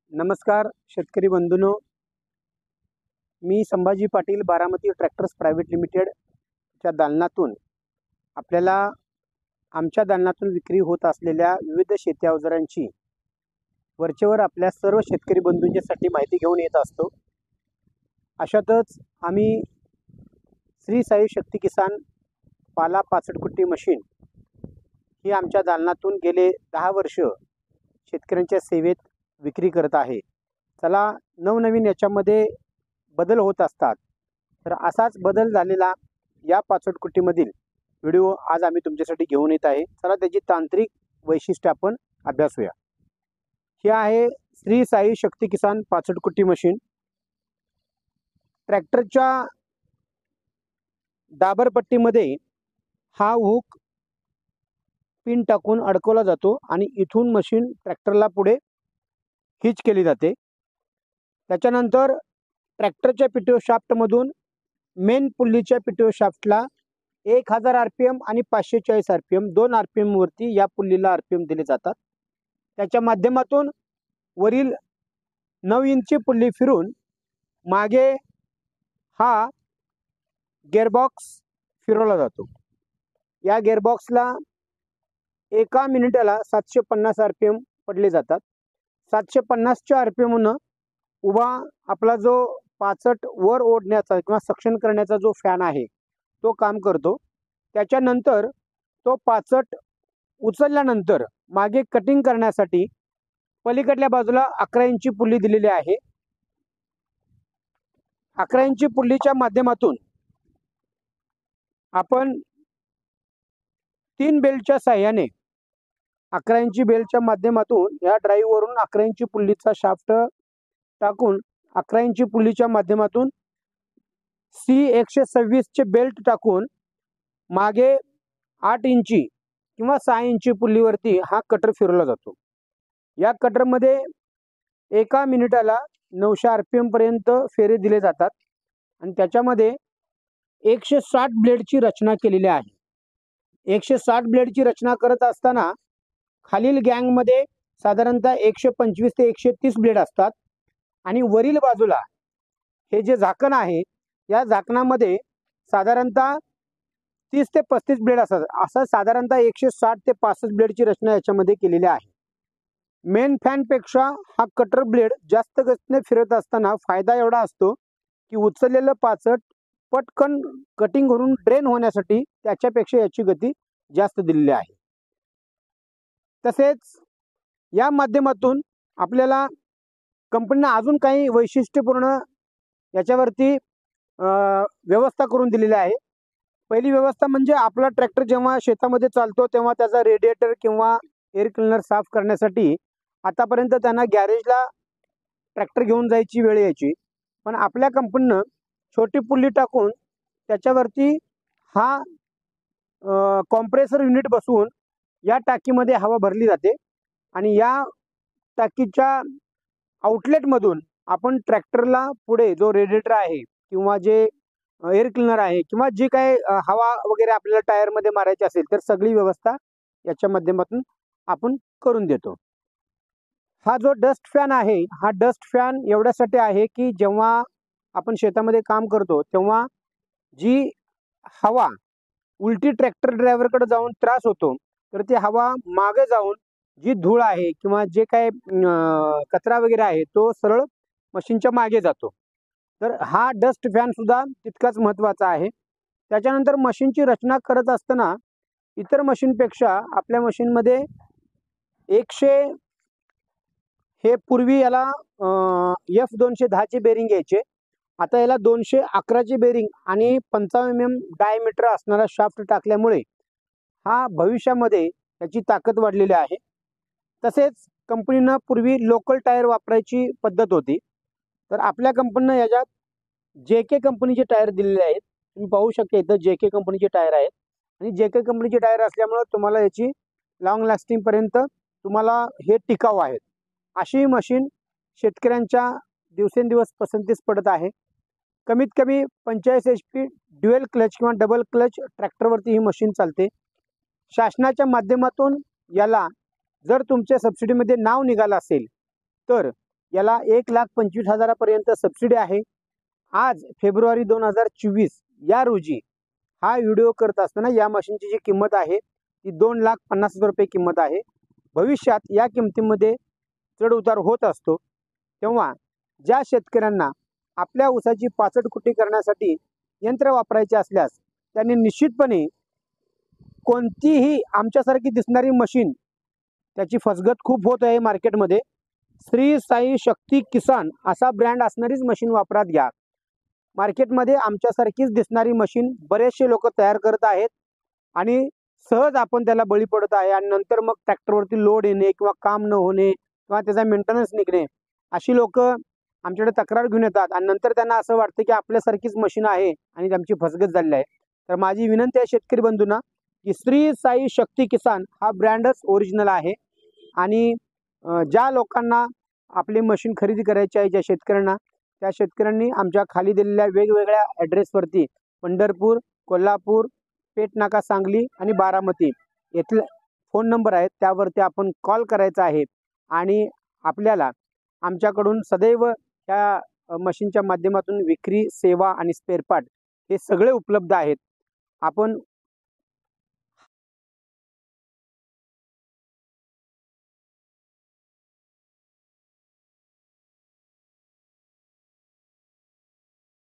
नमस्कार शेतकरी बंधूंनो, मी Sambhaji Patil Baramati tractors private limited च्या दालनातून आपल्याला आमच्या दालनातून विक्री होत असलेल्या विविध शेती अवजारांची वरचेवर आपल्या सर्व शेतकरी बंधूंच्यासाठी माहिती घेऊन येत असतो। अशातच आम्ही श्री साई शक्ती किसान पाला 65 कुट्टी मशीन ही आमच्या दालनातून गेले 10 वर्ष शेतकऱ्यांच्या सेवेत विक्री करत आहे। चला, नवनवीन याच्यामध्ये बदल होत असतात, तर असाच बदल झालेला या 65 कुट्टीमधील व्हिडिओ आज आम्ही तुमच्यासाठी घेऊन येत आहे। चला त्याची तांत्रिक वैशिष्ट्ये आपण अभ्यासूया। ही आहे श्री साई शक्ती किसान 65 कुट्टी मशीन। ट्रॅक्टरच्या दाबरपट्टीमध्ये हा हुक पिन टाकून अडकवला जातो आणि इथून मशीन ट्रॅक्टरला पुढे हिच केली जाते। त्याच्यानंतर ट्रॅक्टरच्या पीटीओ शाफ्टमधून मेन पुल्लीच्या पीटीओ शाफ्टला 1000 आरपीएम आणि 540 आरपीएम दोन आरपीएम वरती या पुल्लीला आरपीएम दिले जातात। त्याच्या माध्यमातून वरील 9 इंची पुल्ली फिरून मागे हा गेअरबॉक्स फिरवला जातो। या गेअरबॉक्सला एका मिनिटाला 750 आरपीएम पडले जातात। 750च्या आरपीएम उभा आपला जो 65 वर ओढण्याचा किंवा सक्शन करण्याचा जो फॅन आहे तो काम करतो। त्याच्यानंतर तो 65 उचलल्यानंतर मागे कटिंग करण्यासाठी पलीकडल्या बाजूला 11 इंची पुल्ली दिलेली आहे। 11 इंची पुल्लीच्या माध्यमातून आपण 3 बेल्टच्या साहाय्याने 11 इंची बेल्टच्या माध्यमातून या ड्राईव्ह वरून 11 इंची पुल्लीचा शाफ्ट टाकून 11 इंची पुल्लीच्या माध्यमातून C126 चे बेल्ट टाकून मागे 8 इंची किंवा 6 इंची पुल्लीवरती हा कटर फिरवला जातो। या कटरमध्ये एका मिनिटाला 900 आरपीएम पर्यंत फेरे दिले जातात आणि त्याच्यामध्ये 160 ब्लेडची रचना केलेली आहे। 160 ब्लेडची रचना करत असताना खालील गँगमध्ये साधारणतः 125 ते 130 ब्लेड असतात आणि वरील बाजूला हे जे झाकण आहे या झाकणामध्ये साधारणतः 30 ते 35 ब्लेड असतात। असं साधारणतः 160 ते 65 ब्लेडची रचना याच्यामध्ये केलेली आहे। मेन फॅन पेक्षा हा कटर ब्लेड जास्त गतीने फिरत असताना फायदा एवढा असतो की उचललेलं 65 पटकन कटिंग करून ड्रेन होण्यासाठी त्याच्यापेक्षा याची गती जास्त दिलेली आहे। तसेच या माध्यमातून आपल्याला कंपनीने अजून काही वैशिष्ट्यपूर्ण याच्यावरती व्यवस्था करून दिलेली आहे। पहिली व्यवस्था म्हणजे आपला ट्रॅक्टर जेव्हा शेतामध्ये चालतो तेव्हा त्याचा रेडिएटर किंवा एअर क्लीनर साफ करण्यासाठी आतापर्यंत त्यांना गॅरेजला ट्रॅक्टर घेऊन जायची वेळ यायची, पण आपल्या कंपनीनं छोटी पुल्ली टाकून त्याच्यावरती हा कॉम्प्रेसर युनिट बसवून या टाकीमध्ये हवा भरली जाते आणि या टाकीच्या आउटलेटमधून आपण ट्रॅक्टरला पुढे जो रेडिएटर आहे किंवा जे एअर क्लीनर आहे किंवा जी काही हवा वगैरे आपल्याला टायरमध्ये मारायची असेल तर सगळी व्यवस्था याच्या माध्यमातून आपण करून देतो। हा जो डस्ट फॅन आहे हा डस्ट फॅन एवढ्यासाठी आहे की जेव्हा आपण शेतामध्ये काम करतो तेव्हा जी हवा उलटी ट्रॅक्टर ड्रायव्हरकडे जाऊन त्रास होतो, तर ती हवा मागे जाऊन जी धूळ आहे किंवा जे काय कचरा वगैरे आहे तो सरळ मशीनच्या मागे जातो। तर हा डस्ट फॅन सुद्धा तितकाच महत्त्वाचा आहे। त्याच्यानंतर मशीनची रचना करत असताना इतर मशीनपेक्षा आपल्या मशीनमध्ये 100 हे पूर्वी याला F210 चे बेरिंग यायचे, आता याला 211 चे बेरिंग आणि 55 mm डायमीटर असणारा शाफ्ट टाकल्यामुळे हा भविष्यामध्ये याची ताकद वाढलेली आहे। तसेच कंपनीनं पूर्वी लोकल टायर वापरायची पद्धत होती, तर आपल्या कंपनीनं याच्यात JK कंपनीचे टायर दिलेले आहेत। तुम्ही पाहू शकता इथं JK कंपनीचे टायर आहेत आणि JK कंपनीचे टायर असल्यामुळे तुम्हाला याची लॉंग लास्टिंग पर्यंत तुम्हाला हे टिकाऊ आहेत। अशी मशीन शेतकऱ्यांच्या दिवसेंदिवस पसंतीस पडत आहे। कमीत कमी 45 HP ड्युएल क्लच किंवा डबल क्लच ट्रॅक्टरवरती ही मशीन चालते। शासनाच्या माध्यमातून याला जर तुमच्या सबसिडीमध्ये नाव निघालं असेल तर याला 1,25,000पर्यंत सबसिडी आहे. आज फेब्रुवारी 2024 या रोजी हा व्हिडिओ करत असताना या मशीनची जी किंमत आहे ती 2,50,000 रुपये किंमत आहे. भविष्यात या किमतीमध्ये चढ उतार होत असतो. तेव्हा ज्या शेतकऱ्यांना आपल्या ऊसाची पाचट कुटी करण्यासाठी यंत्र वापरायचे असल्यास त्यांनी निश्चितपणे कोणतीही आमच्यासारखी दिसणारी मशीन, त्याची फसगत खूप होत आहे मार्केटमध्ये, श्री साई शक्ती किसान असा ब्रँड असणारीच मशीन वापरात घ्या. मार्केटमध्ये आमच्यासारखीच दिसणारी मशीन बरेचसे लोक तयार करत आहेत आणि सहज आपण त्याला बळी पडत आहे आणि नंतर मग ट्रॅक्टरवरती लोड येणे किंवा काम न होणे किंवा त्याचा मेंटेनन्स निघणे, अशी लोक आमच्याकडे तक्रार घेऊन येतात आणि नंतर त्यांना असं वाटतं की आपल्यासारखीच मशीन आहे आणि त्यांची फसगत झालेली आहे. तर माझी विनंती आहे शेतकरी बंधूंना की श्री साई शक्ती किसान हा ब्रँडच ओरिजिनल आहे. आणि ज्या लोकांना आपली मशीन खरेदी करायची आहे, ज्या शेतकऱ्यांना, त्या शेतकऱ्यांनी आमच्या खाली दिलेल्या वेगवेगळ्या ॲड्रेसवरती पंढरपूर, कोल्हापूर, पेठनाका, सांगली आणि बारामती येथील फोन नंबर आहेत, त्यावरती आपण कॉल करायचा आहे आणि आपल्याला आमच्याकडून सदैव त्या मशीनच्या माध्यमातून विक्री, सेवा आणि स्पेअर पार्ट हे सगळे उपलब्ध आहेत. आपण